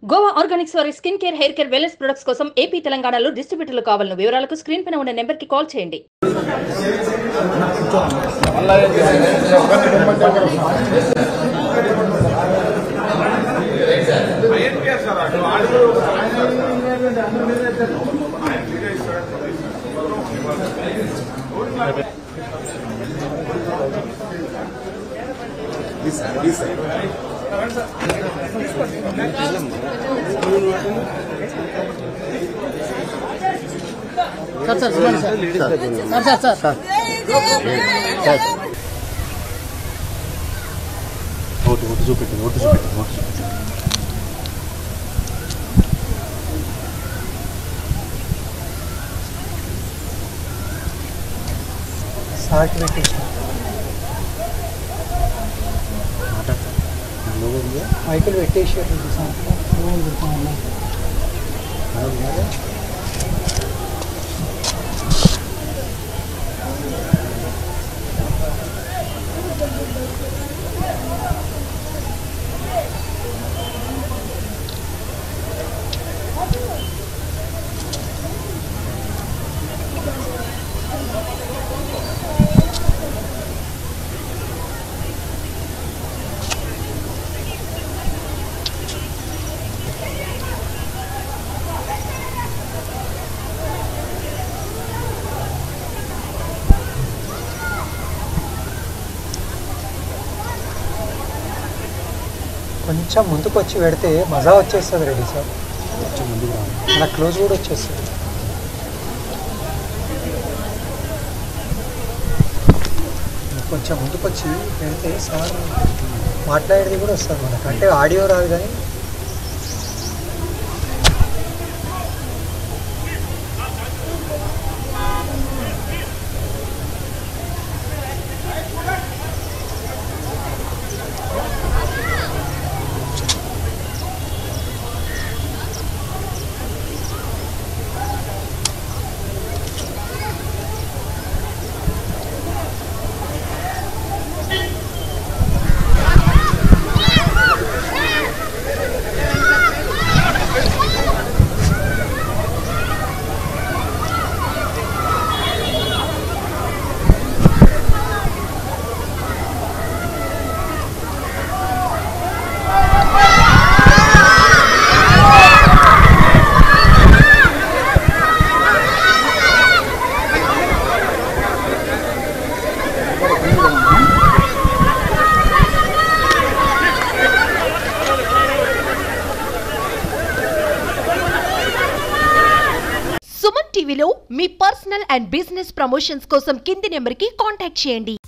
Goa organics వారి skin care, hair care, wellness products కోసం AP, తెలంగాణలో డిస్ట్రిబ్యూటర్లు కావాలను వివరాలకు స్క్రీన్ పైన ఉన్న నెంబర్ కి కాల్ చేయండి. మైకులు పెట్టేసారు. కొంచెం ముందుకు వచ్చి పెడితే మజా వచ్చేస్తుంది. రెడీ సార్, కొంచెం ముందుకు అలా క్లోజ్ కూడా వచ్చేస్తుంది. కొంచెం ముందుకు వచ్చి పెడితే సార్ మాట్లాడేది కూడా వస్తుంది మనకు. అంటే ఆడియో రాదు కానీ సుమన్ టీవీలో మీ పర్సనల్ అండ్ బిజినెస్ ప్రమోషన్స్ కోసం కింది నెంబర్కి కాంటాక్ట్ చేయండి.